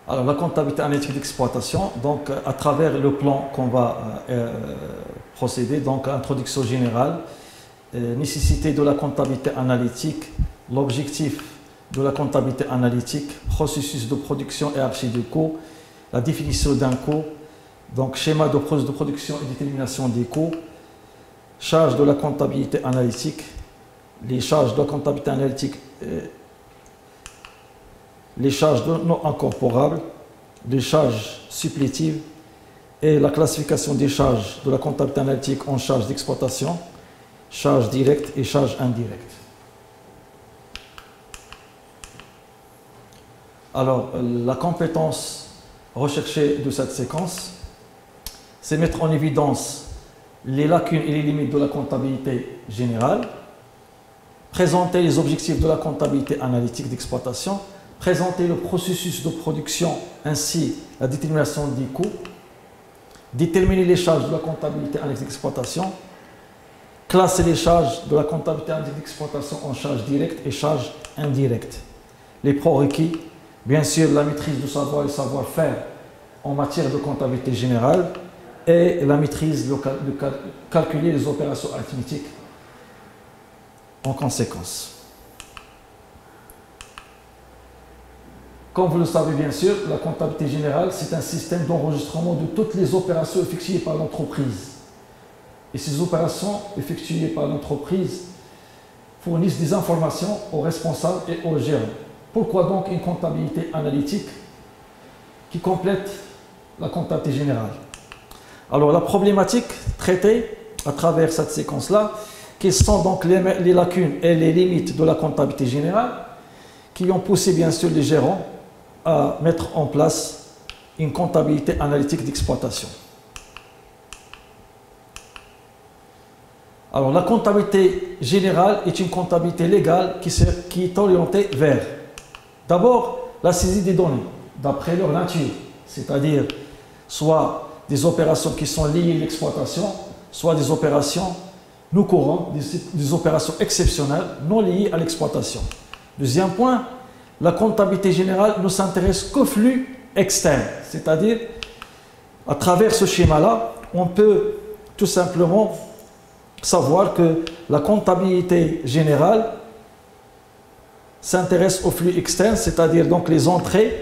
Alors, la comptabilité analytique d'exploitation, donc à travers le plan qu'on va procéder, donc introduction générale, nécessité de la comptabilité analytique, l'objectif de la comptabilité analytique, processus de production et archive de coûts, la définition d'un coût, donc schéma de processus de production et détermination des coûts, charges de la comptabilité analytique, les charges de la comptabilité analytique, les charges non incorporables, les charges supplétives et la classification des charges de la comptabilité analytique en charges d'exploitation, charges directes et charges indirectes. Alors, la compétence recherchée de cette séquence, c'est mettre en évidence les lacunes et les limites de la comptabilité générale, présenter les objectifs de la comptabilité analytique d'exploitation, présenter le processus de production ainsi la détermination des coûts, déterminer les charges de la comptabilité analytique d'exploitation, classer les charges de la comptabilité analytique d'exploitation en charges directes et charges indirectes. Les prérequis, bien sûr, la maîtrise du savoir et savoir-faire en matière de comptabilité générale et la maîtrise de calculer les opérations arithmétiques en conséquence. Comme vous le savez bien sûr, la comptabilité générale, c'est un système d'enregistrement de toutes les opérations effectuées par l'entreprise. Et ces opérations effectuées par l'entreprise fournissent des informations aux responsables et aux gérants. Pourquoi donc une comptabilité analytique qui complète la comptabilité générale? Alors la problématique traitée à travers cette séquence-là, quelles sont donc les lacunes et les limites de la comptabilité générale qui ont poussé bien sûr les gérants à mettre en place une comptabilité analytique d'exploitation. Alors la comptabilité générale est une comptabilité légale qui est orientée vers d'abord la saisie des données d'après leur nature, c'est-à-dire soit des opérations qui sont liées à l'exploitation, soit des opérations non courantes, des opérations exceptionnelles non liées à l'exploitation. Deuxième point, la comptabilité générale ne s'intéresse qu'au flux externe, c'est-à-dire à travers ce schéma-là, on peut tout simplement savoir que la comptabilité générale s'intéresse au flux externe, c'est-à-dire donc les entrées,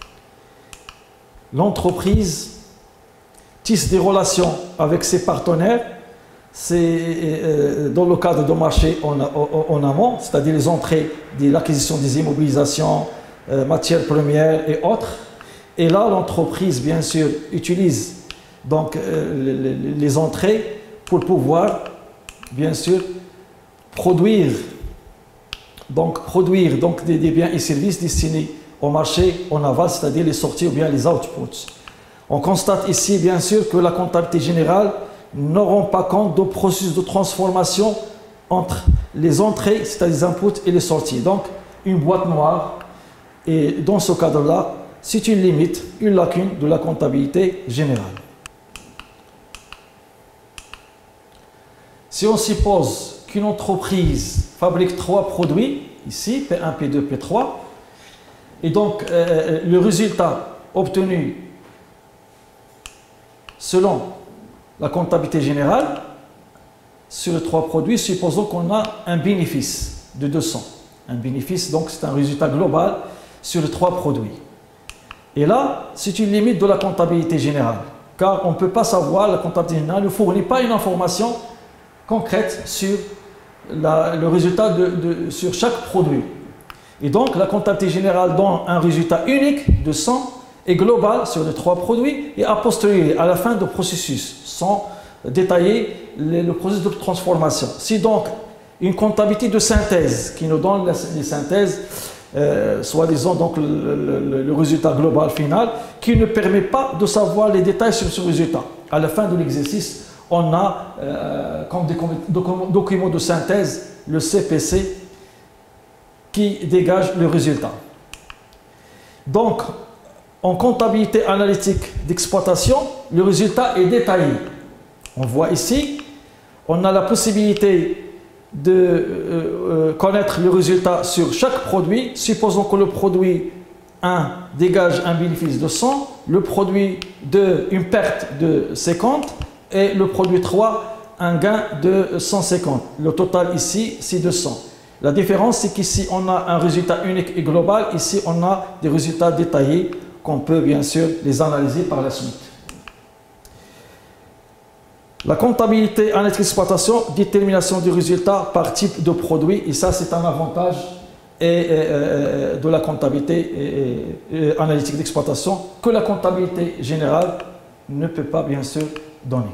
l'entreprise tisse des relations avec ses partenaires, c'est dans le cadre de marché en amont, c'est-à-dire les entrées de l'acquisition des immobilisations, matières premières et autres. Et là, l'entreprise, bien sûr, utilise donc les entrées pour pouvoir, bien sûr, produire des biens et services destinés au marché en aval, c'est-à-dire les sorties ou bien les outputs. On constate ici, bien sûr, que la comptabilité générale ne rend pas compte du processus de transformation entre les entrées, c'est-à-dire les inputs, et les sorties. Donc, une boîte noire. Et dans ce cadre-là, c'est une limite, une lacune de la comptabilité générale. Si on suppose qu'une entreprise fabrique 3 produits, ici, P1, P2, P3, et donc le résultat obtenu selon la comptabilité générale, sur les 3 produits, supposons qu'on a un bénéfice de 200. Un bénéfice, donc c'est un résultat global sur les 3 produits. Et là, c'est une limite de la comptabilité générale, car on ne peut pas savoir, la comptabilité générale ne fournit pas une information concrète sur le résultat sur chaque produit. Et donc, la comptabilité générale donne un résultat unique de 100 et global sur les 3 produits et a posteriori, à la fin du processus, sans détailler le processus de transformation. Si donc une comptabilité de synthèse qui nous donne les synthèses, soi-disant donc le résultat global final, qui ne permet pas de savoir les détails sur ce résultat. À la fin de l'exercice, on a comme document de synthèse le CPC qui dégage le résultat. Donc, en comptabilité analytique d'exploitation, le résultat est détaillé. On voit ici, on a la possibilité de connaître le résultat sur chaque produit. Supposons que le produit 1 dégage un bénéfice de 100, le produit 2 une perte de 50 et le produit 3 un gain de 150. Le total ici c'est 200. La différence c'est qu'ici on a un résultat unique et global, ici on a des résultats détaillés qu'on peut bien sûr les analyser par la suite. La comptabilité analytique d'exploitation, détermination du résultat par type de produit, et ça c'est un avantage de la comptabilité analytique d'exploitation que la comptabilité générale ne peut pas bien sûr donner.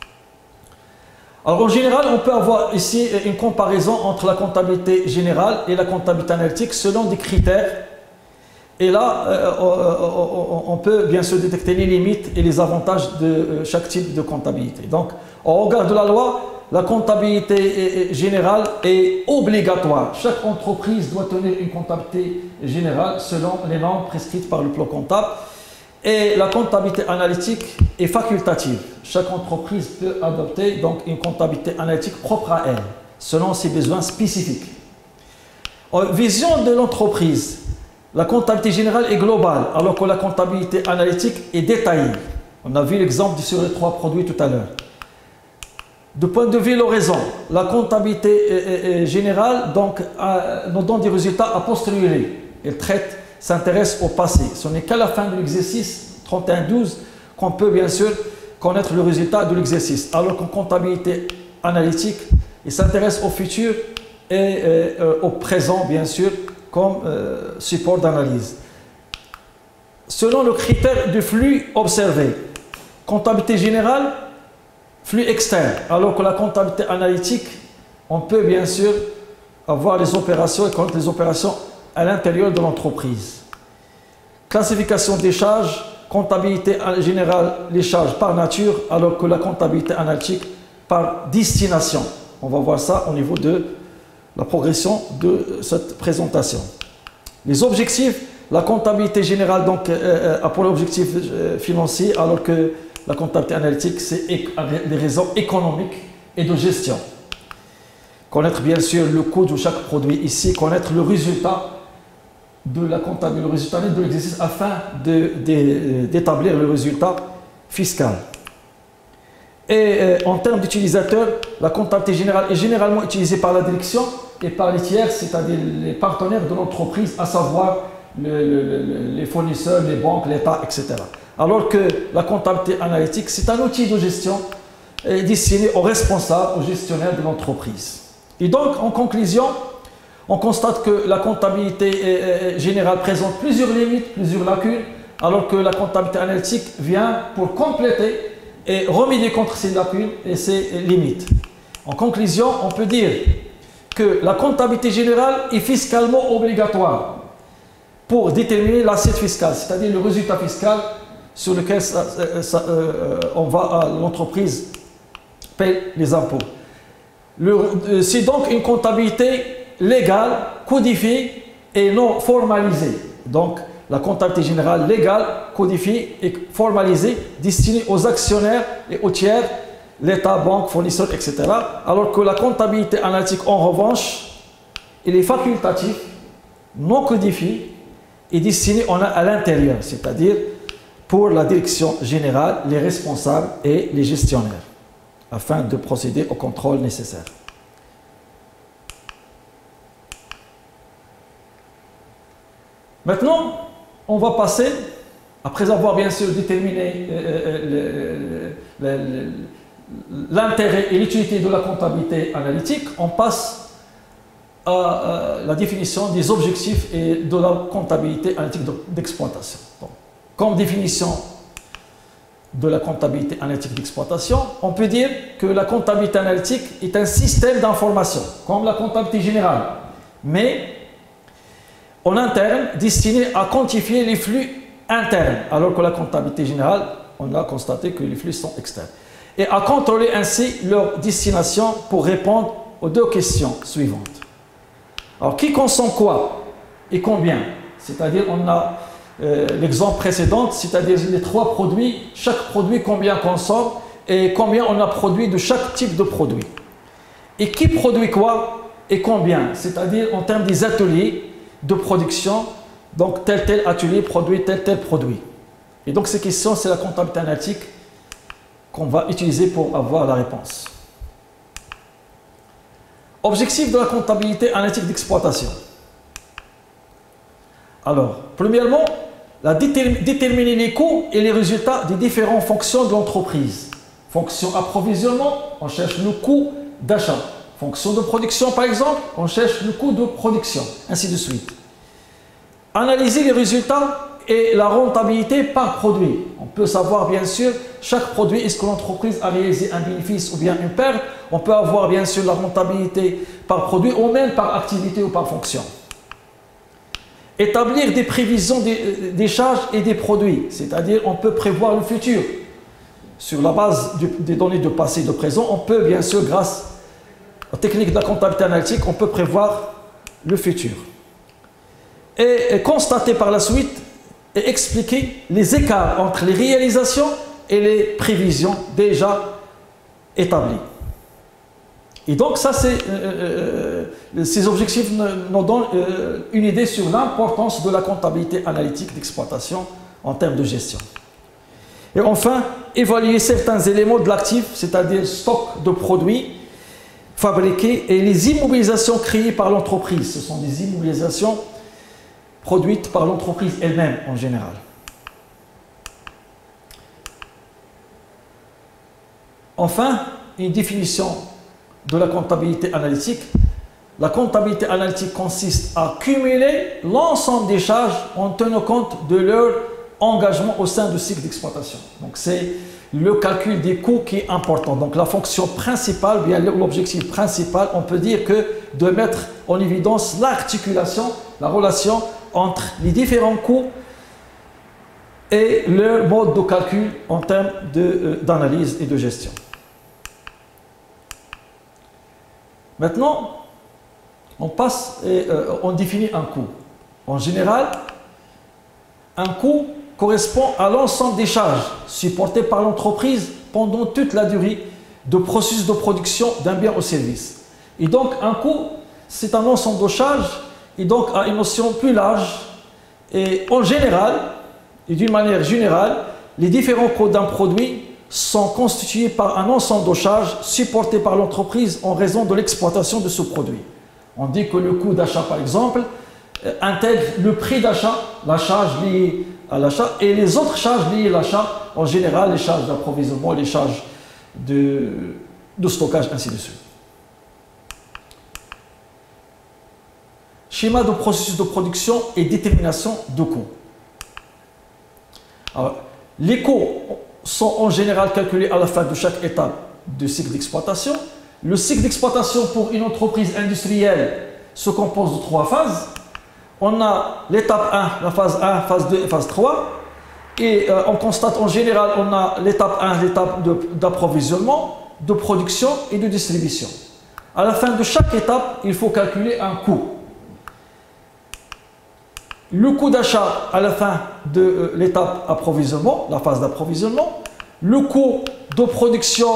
Alors en général, on peut avoir ici une comparaison entre la comptabilité générale et la comptabilité analytique selon des critères. Et là, on peut bien sûr détecter les limites et les avantages de chaque type de comptabilité. Donc, au regard de la loi, la comptabilité générale est obligatoire. Chaque entreprise doit tenir une comptabilité générale selon les normes prescrites par le plan comptable. Et la comptabilité analytique est facultative. Chaque entreprise peut adopter donc une comptabilité analytique propre à elle, selon ses besoins spécifiques. En vision de l'entreprise, la comptabilité générale est globale, alors que la comptabilité analytique est détaillée. On a vu l'exemple sur les 3 produits tout à l'heure. De point de vue l'horizon, la comptabilité générale donc, nous donne des résultats a posteriori. Elle s'intéresse au passé. Ce n'est qu'à la fin de l'exercice 31-12 qu'on peut bien sûr connaître le résultat de l'exercice. Alors qu'en comptabilité analytique, il s'intéresse au futur et au présent bien sûr comme support d'analyse. Selon le critère du flux observé, comptabilité générale, flux externe, alors que la comptabilité analytique, on peut bien sûr avoir les opérations et connaître les opérations à l'intérieur de l'entreprise. Classification des charges, comptabilité générale, les charges par nature, alors que la comptabilité analytique par destination. On va voir ça au niveau de la progression de cette présentation. Les objectifs, la comptabilité générale donc, a pour l'objectif financier, alors que la comptabilité analytique, c'est des raisons économiques et de gestion. Connaître bien sûr le coût de chaque produit ici, connaître le résultat de la comptabilité, le résultat net de l'exercice afin d'établir le résultat fiscal. Et en termes d'utilisateurs, la comptabilité générale est généralement utilisée par la direction et par les tiers, c'est-à-dire les partenaires de l'entreprise, à savoir les fournisseurs, les banques, l'État, etc. Alors que la comptabilité analytique, c'est un outil de gestion destiné aux responsables, aux gestionnaires de l'entreprise. Et donc, en conclusion, on constate que la comptabilité générale présente plusieurs limites, plusieurs lacunes, alors que la comptabilité analytique vient pour compléter et remédier contre ces lacunes et ces limites. En conclusion, on peut dire que la comptabilité générale est fiscalement obligatoire pour déterminer l'assiette fiscale, c'est-à-dire le résultat fiscal sur lequel l'entreprise paie les impôts. C'est donc une comptabilité légale, codifiée et non formalisée. Donc, la comptabilité générale légale, codifiée et formalisée, destinée aux actionnaires et aux tiers, l'État, banque, fournisseurs, etc. Alors que la comptabilité analytique, en revanche, elle est facultative, non codifiée et destinée à l'intérieur, c'est-à-dire pour la direction générale, les responsables et les gestionnaires, afin de procéder au contrôle nécessaire. Maintenant, on va passer, après avoir bien sûr déterminé l'intérêt et l'utilité de la comptabilité analytique, on passe à la définition des objectifs et de la comptabilité analytique d'exploitation. Comme définition de la comptabilité analytique d'exploitation, on peut dire que la comptabilité analytique est un système d'information, comme la comptabilité générale, mais en interne, destiné à quantifier les flux internes, alors que la comptabilité générale, on a constaté que les flux sont externes, et à contrôler ainsi leur destination pour répondre aux 2 questions suivantes. Alors, qui consomme quoi et combien? C'est-à-dire, on a l'exemple précédent, c'est-à-dire les 3 produits, chaque produit combien consomme et combien on a produit de chaque type de produit. Et qui produit quoi et combien? C'est-à-dire en termes des ateliers de production Donc tel atelier produit tel produit. Et donc ces questions, c'est la comptabilité analytique qu'on va utiliser pour avoir la réponse. Objectif de la comptabilité analytique d'exploitation. Alors, premièrement, déterminer les coûts et les résultats des différentes fonctions de l'entreprise. Fonction approvisionnement, on cherche le coût d'achat. Fonction de production, par exemple, on cherche le coût de production, ainsi de suite. Analyser les résultats et la rentabilité par produit. On peut savoir, bien sûr, chaque produit, est-ce que l'entreprise a réalisé un bénéfice ou bien une perte. On peut avoir, bien sûr, la rentabilité par produit ou même par activité ou par fonction. Établir des prévisions des charges et des produits, c'est-à-dire on peut prévoir le futur. Sur la base des données de passé et de présent, on peut, bien sûr, grâce aux techniques de la comptabilité analytique, on peut prévoir le futur. Et constater par la suite et expliquer les écarts entre les réalisations et les prévisions déjà établies. Et donc ça, ces objectifs nous donnent une idée sur l'importance de la comptabilité analytique d'exploitation en termes de gestion. Et enfin, évaluer certains éléments de l'actif, c'est-à-dire stock de produits fabriqués et les immobilisations créées par l'entreprise. Ce sont des immobilisations produites par l'entreprise elle-même en général. Enfin, une définition de la comptabilité analytique. La comptabilité analytique consiste à cumuler l'ensemble des charges en tenant compte de leur engagement au sein du cycle d'exploitation. Donc c'est le calcul des coûts qui est important. Donc la fonction principale, bien l'objectif principal, on peut dire que de mettre en évidence l'articulation, la relation entre les différents coûts et leur mode de calcul en termes d'analyse et de gestion. Maintenant, on passe et on définit un coût. En général, un coût correspond à l'ensemble des charges supportées par l'entreprise pendant toute la durée de processus de production d'un bien ou service. Et donc, un coût, c'est un ensemble de charges et donc a une notion plus large. Et en général, et d'une manière générale, les différents coûts d'un produit sont constitués par un ensemble de charges supportées par l'entreprise en raison de l'exploitation de ce produit. On dit que le coût d'achat, par exemple, intègre le prix d'achat, la charge liée à l'achat et les autres charges liées à l'achat, en général les charges d'approvisionnement, les charges de stockage, ainsi de suite. Schéma de processus de production et détermination de coûts. Alors, les coûts sont en général calculés à la fin de chaque étape du cycle d'exploitation. Le cycle d'exploitation pour une entreprise industrielle se compose de 3 phases. On a l'étape 1, la phase 1, phase 2 et phase 3. Et on constate en général, on a l'étape 1, l'étape d'approvisionnement, de production et de distribution. À la fin de chaque étape, il faut calculer un coût. Le coût d'achat à la fin de l'étape approvisionnement, la phase d'approvisionnement, le coût de production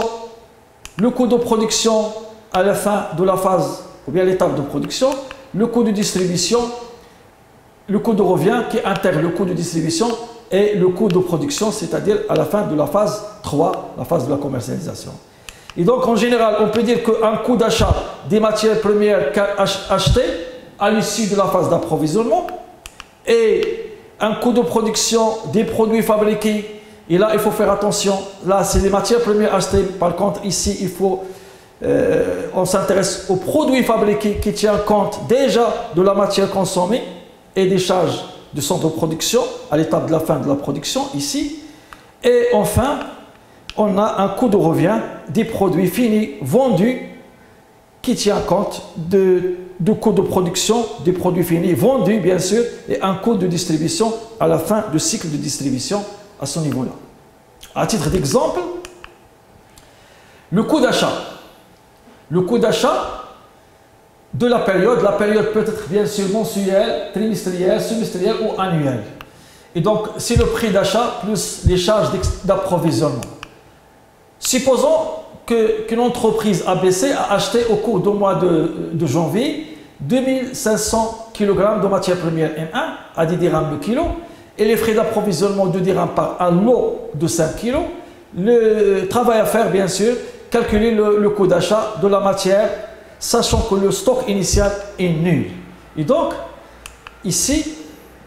à la fin de la phase, ou bien l'étape de production, le coût de distribution, le coût de revient qui intègre le coût de distribution et le coût de production, c'est-à-dire à la fin de la phase 3, la phase de la commercialisation. Et donc en général, on peut dire qu'un coût d'achat des matières premières achetées à l'issue de la phase d'approvisionnement et un coût de production des produits fabriqués. Et là, il faut faire attention. Là, c'est les matières premières achetées. Par contre, ici, on s'intéresse aux produits fabriqués qui tiennent compte déjà de la matière consommée et des charges du centre de production à l'étape de la fin de la production, ici. Et enfin, on a un coût de revient des produits finis vendus qui tient compte de coût de production des produits finis vendus, bien sûr, et un coût de distribution à la fin du cycle de distribution à ce niveau-là. À titre d'exemple, le coût d'achat. Le coût d'achat de la période peut être bien sûr mensuelle, trimestrielle, semestrielle ou annuelle. Et donc, c'est le prix d'achat plus les charges d'approvisionnement. Supposons qu'une entreprise ABC a acheté au cours du mois de janvier 2500 kg de matière première M1 à 10 dirhams le kilo et les frais d'approvisionnement de dirhams par un lot de 5 kg. Le travail à faire, bien sûr, calculer le coût d'achat de la matière, sachant que le stock initial est nul. Et donc, ici,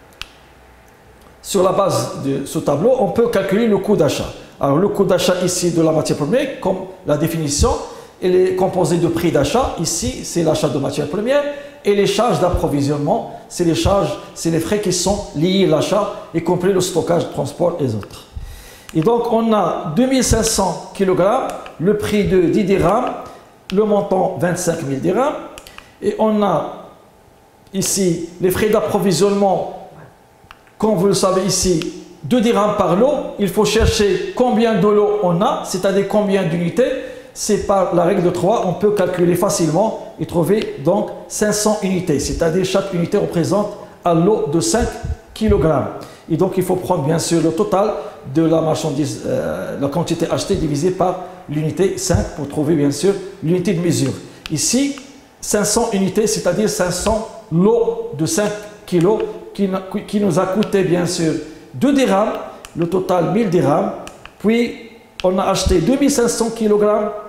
sur la base de ce tableau, on peut calculer le coût d'achat. Alors, le coût d'achat ici de la matière première, comme la définition, elle est composée de prix d'achat. Ici, c'est l'achat de matière première. Et les charges d'approvisionnement, c'est les charges, c'est les frais qui sont liés à l'achat, y compris le stockage, le transport et les autres. Et donc, on a 2500 kg, le prix de 10 dirhams, le montant 25 000 dirhams. Et on a ici les frais d'approvisionnement, comme vous le savez ici, 2 dirhams par lot. Il faut chercher combien de lots on a, c'est-à-dire combien d'unités. C'est par la règle de 3, on peut calculer facilement et trouver donc 500 unités, c'est-à-dire chaque unité représente un lot de 5 kg. Et donc il faut prendre bien sûr le total de la marchandise, la quantité achetée divisée par l'unité 5 pour trouver bien sûr l'unité de mesure. Ici, 500 unités, c'est-à-dire 500 lots de 5 kg qui nous a coûté bien sûr 2 dirhams, le total 1000 dirhams, puis on a acheté 2500 kg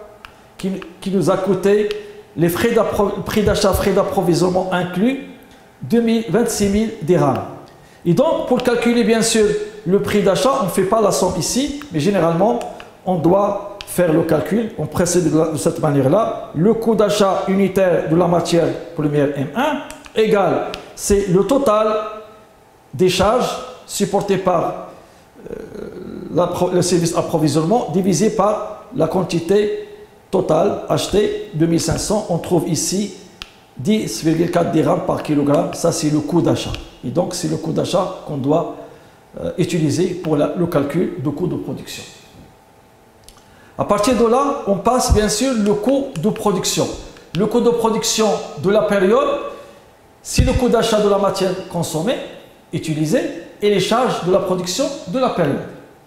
qui nous a coûté les frais d'achat, frais d'approvisionnement inclus, 26 000 dirhams. Et donc, pour calculer bien sûr le prix d'achat, on ne fait pas la somme ici, mais généralement, on doit faire le calcul. On procède de cette manière-là. Le coût d'achat unitaire de la matière première M1 égale, c'est le total des charges supportées par le service approvisionnement divisé par la quantité totale achetée, 2500. On trouve ici 10,4 dirhams par kilogramme. Ça, c'est le coût d'achat. Et donc, c'est le coût d'achat qu'on doit utiliser pour le calcul du coût de production. À partir de là, on passe bien sûr le coût de production. Le coût de production de la période, c'est le coût d'achat de la matière consommée, utilisée, et les charges de la production de la période.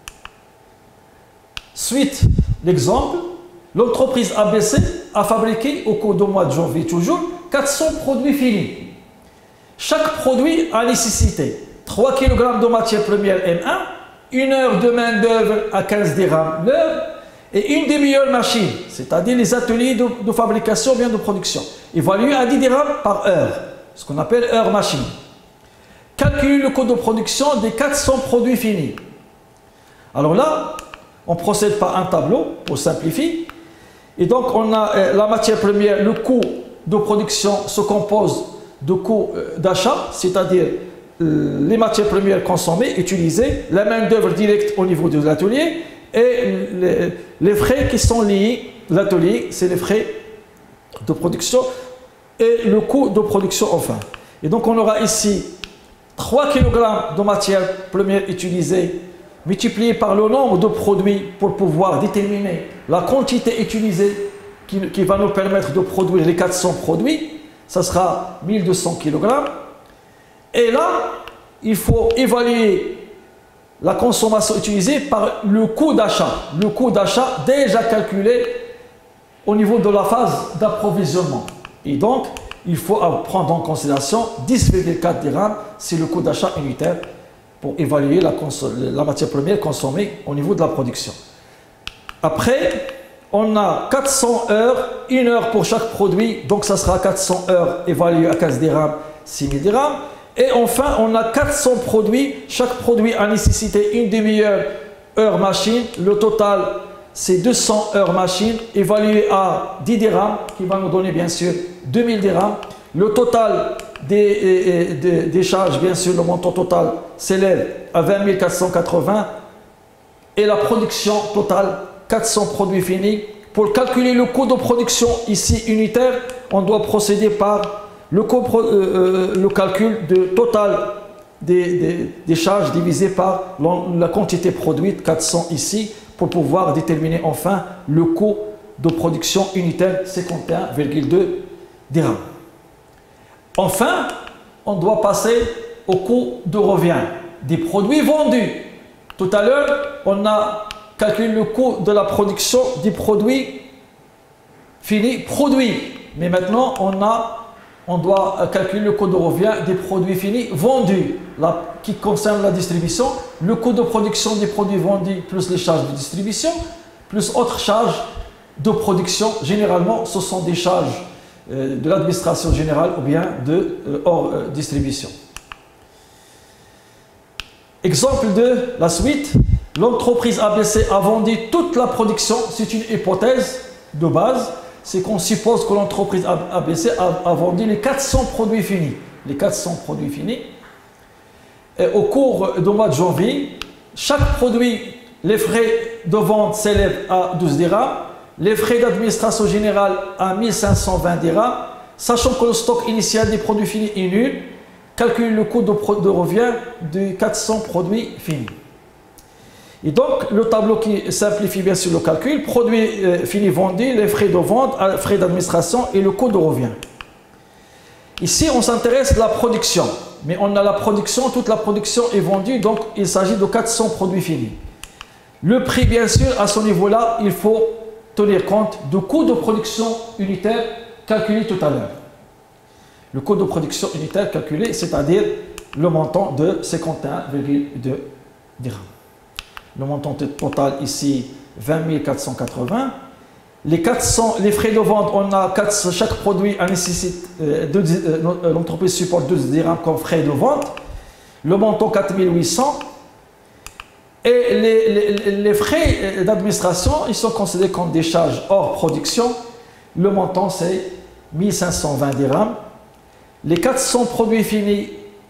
Suite l'exemple, l'entreprise ABC a fabriqué au cours du mois de janvier toujours 400 produits finis. Chaque produit a nécessité 3 kg de matière première M1, 1 heure de main d'œuvre à 15 dirhams l'heure et une demi-heure machine, c'est-à-dire les ateliers de fabrication bien de production, évalués à 10 dirhams par heure, ce qu'on appelle heure machine. Calculer le coût de production des 400 produits finis. Alors là, on procède par un tableau pour simplifier. Et donc, on a la matière première, le coût de production se compose de coûts d'achat, c'est-à-dire les matières premières consommées, utilisées, la main-d'œuvre directe au niveau de l'atelier et les frais qui sont liés à l'atelier, c'est les frais de production et le coût de production enfin. Et donc, on aura ici 3 kg de matière première utilisée multiplié par le nombre de produits pour pouvoir déterminer la quantité utilisée qui va nous permettre de produire les 400 produits, ça sera 1200 kg. Et là, il faut évaluer la consommation utilisée par le coût d'achat. Le coût d'achat déjà calculé au niveau de la phase d'approvisionnement. Et donc, il faut prendre en considération 10,4 dirhams, c'est le coût d'achat unitaire pour évaluer la matière première consommée au niveau de la production. Après, on a 400 heures, 1 heure pour chaque produit, donc ça sera 400 heures évaluées à 15 dirhams, 6 000 dirhams. Et enfin, on a 400 produits, chaque produit a nécessité une demi-heure, heure machine, le total c'est 200 heures machine, évalué à 10 dirhams, qui va nous donner bien sûr 2000 dirhams. Le total des charges, bien sûr, le montant total s'élève à 20 480 et la production totale, 400 produits finis. Pour calculer le coût de production ici unitaire, on doit procéder par le calcul de total des charges divisé par la quantité produite, 400 ici, pour pouvoir déterminer enfin le coût de production unitaire, 51,2 dirhams. Enfin, on doit passer au coût de revient des produits vendus. Tout à l'heure, on a calculé le coût de la production des produits finis produits. Mais maintenant, on a on doit calculer le coût de revient des produits finis vendus, qui concerne la distribution, le coût de production des produits vendus plus les charges de distribution, plus autres charges de production. Généralement, ce sont des charges de l'administration générale ou bien hors distribution. Exemple de la suite, l'entreprise ABC a vendu toute la production. C'est une hypothèse de base. C'est qu'on suppose que l'entreprise ABC a vendu les 400 produits finis. Les 400 produits finis. Et au cours du mois de janvier, chaque produit, les frais de vente s'élèvent à 12 dirhams, les frais d'administration générale à 1520 dirhams, sachant que le stock initial des produits finis est nul, calcule le coût de revient de 400 produits finis. Et donc, le tableau qui simplifie bien sûr le calcul, produits finis vendus, les frais de vente, frais d'administration et le coût de revient. Ici, on s'intéresse à la production, mais on a la production, toute la production est vendue, donc il s'agit de 400 produits finis. Le prix, bien sûr, à ce niveau-là, il faut tenir compte du coût de production unitaire calculé tout à l'heure. Le coût de production unitaire calculé, c'est-à-dire le montant de 51,2 dirhams. Le montant total ici, 20 480. Les frais de vente, on a chaque produit nécessite, l'entreprise supporte 12 dirhams comme frais de vente. Le montant 4800. Et les frais d'administration, ils sont considérés comme des charges hors production. Le montant, c'est 1520 dirhams. Les 400 produits finis,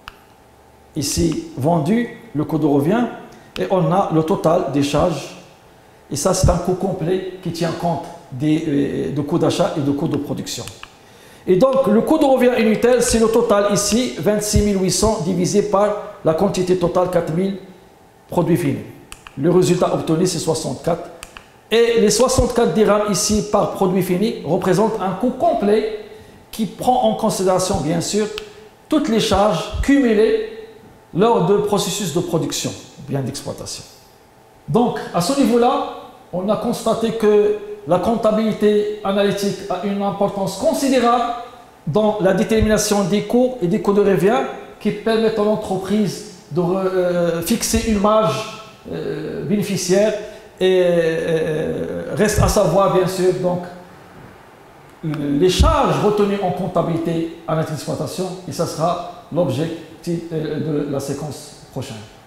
ici, vendus, le coût de revient. Et on a le total des charges. Et ça, c'est un coût complet qui tient compte de coûts d'achat et de coûts de production. Et donc, le coût de revient unitaire, c'est le total ici, 26 800 divisé par la quantité totale, 4000 produits finis. Le résultat obtenu, c'est 64. Et les 64 dirhams ici par produit fini représentent un coût complet qui prend en considération, bien sûr, toutes les charges cumulées lors du processus de production, bien d'exploitation. Donc, à ce niveau-là, on a constaté que la comptabilité analytique a une importance considérable dans la détermination des coûts et des coûts de revient qui permettent à l'entreprise de fixer une marge bénéficiaire et reste à savoir, bien sûr, donc, les charges retenues en comptabilité analytique d'exploitation, et ça sera l'objectif de la séquence prochaine.